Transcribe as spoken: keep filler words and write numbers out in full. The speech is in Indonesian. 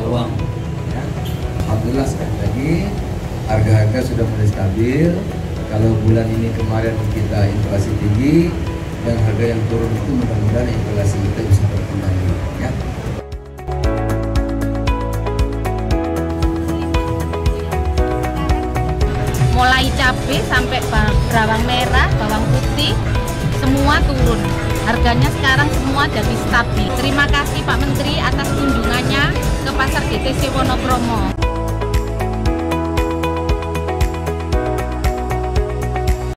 bawang. Ya. Alhamdulillah sekali lagi harga-harga sudah mulai stabil. Kalau bulan ini kemarin kita inflasi tinggi dan harga yang turun itu mudah-mudahan inflasi kita bisa berkembali. Ya. Mulai cabai sampai bawang merah, bawang putih, semua turun. Harganya sekarang semua jadi stabil. Terima kasih Pak Menteri atas kunjungannya ke Pasar G T C Wonokromo.